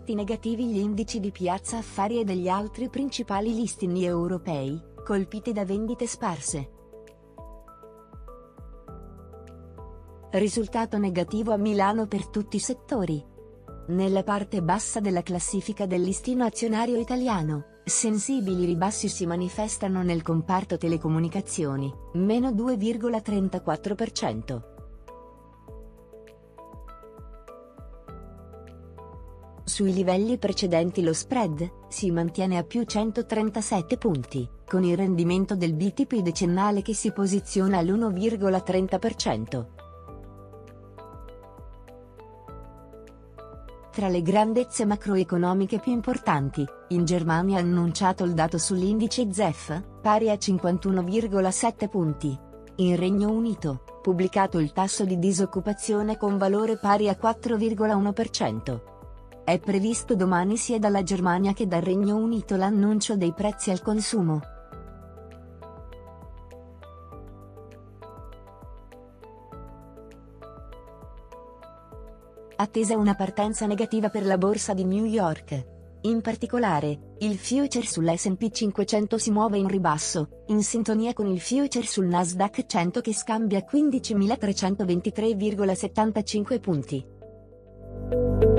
effetti negativi gli indici di Piazza Affari e degli altri principali listini europei, colpiti da vendite sparse. Risultato negativo a Milano per tutti i settori. Nella parte bassa della classifica del listino azionario italiano, sensibili ribassi si manifestano nel comparto telecomunicazioni, meno 2,34%. Sui livelli precedenti lo spread si mantiene a più 137 punti, con il rendimento del BTP decennale che si posiziona all'1,30%. Tra le grandezze macroeconomiche più importanti, in Germania ha annunciato il dato sull'indice ZEF, pari a 51,7 punti. In Regno Unito, pubblicato il tasso di disoccupazione con valore pari a 4,1%. È previsto domani sia dalla Germania che dal Regno Unito l'annuncio dei prezzi al consumo. Attesa una partenza negativa per la borsa di New York. In particolare, il future sull'S&P 500 si muove in ribasso, in sintonia con il future sul Nasdaq 100 che scambia 15.323,75 punti.